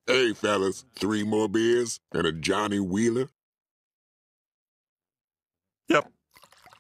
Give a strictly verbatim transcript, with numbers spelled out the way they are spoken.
Hey, fellas, three more beers and a Johnny Wheeler? Yep.